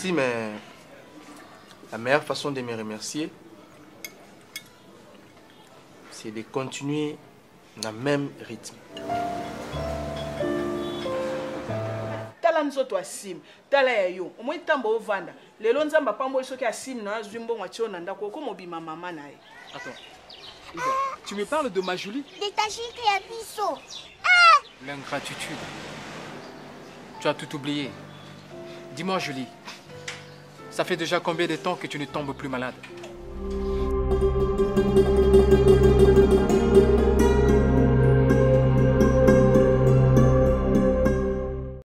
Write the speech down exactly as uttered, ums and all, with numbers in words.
dit, mais la meilleure façon de me remercier, c'est de continuer dans le même rythme. Tala nzoto asim, tala ya yo. Omo itambo ovanda. Lelo nzamba pambo isoki asim na zwimbo mwachio na ndako ko mobima mama nae. Attends. Ida, tu me parles de ma Julie? De ta Julie à Bisso. L'ingratitude. Tu as tout oublié. Dis-moi, Julie, ça fait déjà combien de temps que tu ne tombes plus malade?